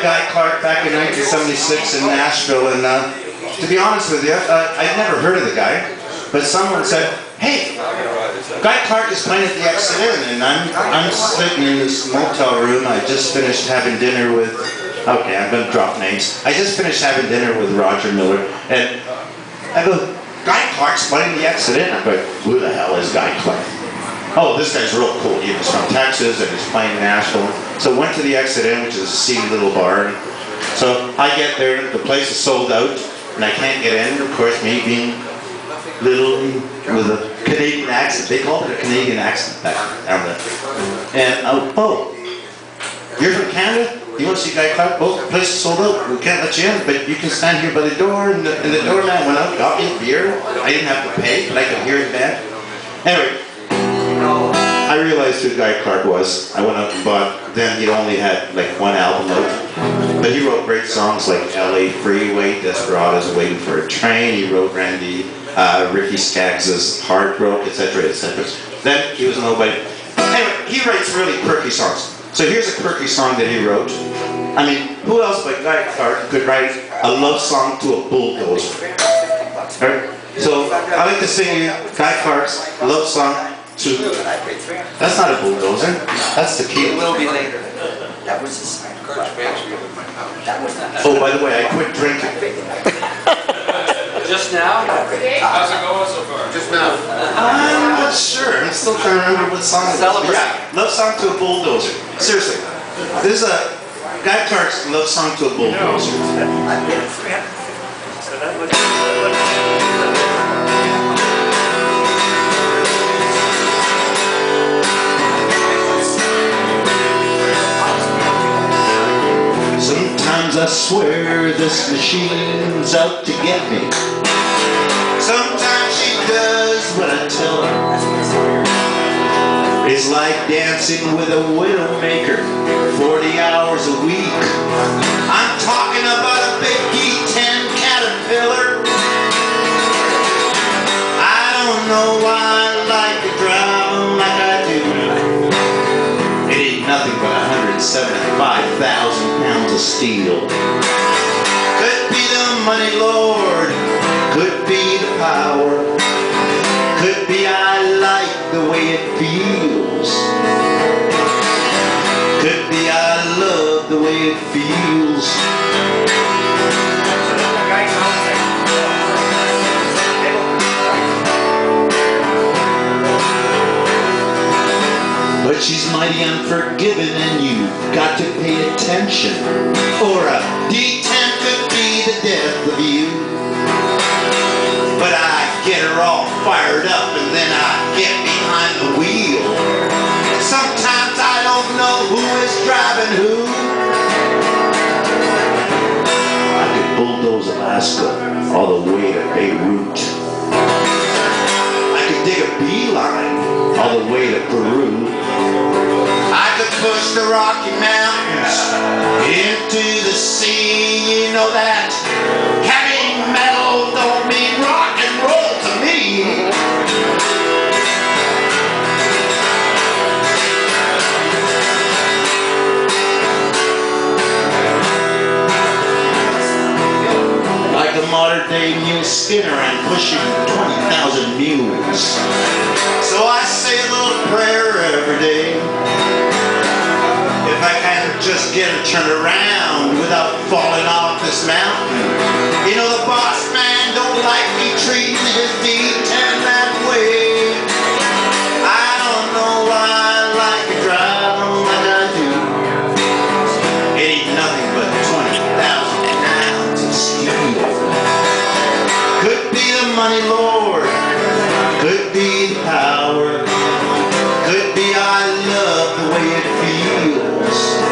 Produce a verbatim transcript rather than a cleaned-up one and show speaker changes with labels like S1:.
S1: met Guy Clark back in nineteen seventy-six in Nashville, and uh, to be honest with you, uh, I'd never heard of the guy, but someone said, hey, Guy Clark is playing at the Exit Inn, and I'm, I'm sitting in this motel room. I just finished having dinner with, okay, I'm going to drop names. I just finished having dinner with Roger Miller, and I go, Guy Clark's playing the Exit Inn. I go, who the hell is Guy Clark? Oh, this guy's real cool. He was from Texas, and he's playing Nashville. So went to the Exit Inn, which is a seedy little bar. And so I get there, the place is sold out, and I can't get in. Of course, me being little with a Canadian accent. They called it a Canadian accent back down there. And uh, oh, you're from Canada? You want to see Guy Clark? Oh, the place is sold out. We can't let you in, but you can stand here by the door. And the, and the doorman went out, got me a beer. I didn't have to pay, but I could hear his band. Anyway, I realized who Guy Clark was. I went out and bought. Then he'd only had like one album out, but he wrote great songs like L A Freeway, Desperados, Waiting for a Train. He wrote Randy. Uh, Ricky Skaggs' Hard Broke, et cetera, et cetera. Then he was nobody. Anyway, he writes really quirky songs. So here's a quirky song that he wrote. I mean, who else but Guy Clark could write a love song to a bulldozer? Right? So I like to sing you Guy Clark's love song to. That's not a bulldozer. That's the key.
S2: It will be later. That was his.
S1: Oh, by the way, I quit drinking.
S3: Just now?
S4: How's it going so far?
S3: Just now.
S1: I'm not sure. I'm still trying to remember what song it was. Yeah, love song to a bulldozer. Seriously. This is a Guy Clark's love song to a bulldozer. Sometimes I swear this machine's out to get me. Sometimes she does what I tell her. It's like dancing with a widowmaker forty hours a week. I'm talking about a big E ten Caterpillar. I don't know why I like to drive them like I do. It ain't nothing but one hundred seventy-five thousand pounds of steel. Could be the money, Lord. Could be the power. Could be I like the way it feels. Could be I love the way it feels. But she's mighty unforgiving and you've got to pay attention, or a D ten could be the death of you. But I get her all fired up and then I get behind the wheel. And sometimes I don't know who is driving who. I could bulldoze Alaska all the way to Beirut. I could dig a beeline all the way to Peru. I could push the Rocky Mountains into the sea. You know that heavy metal don't mean rock and roll to me. Like a modern day Mule Skinner, I'm pushing twenty thousand mules. So I say a little prayer every day. If I can just get her turned around without falling off this mountain. You know the boss man don't like me treating his D ten that way. I don't know why I like to drive them like I do. It ain't nothing but twenty thousand pounds of steel. Could be the money, Lord. Could be the power. Could be I love the way it feels.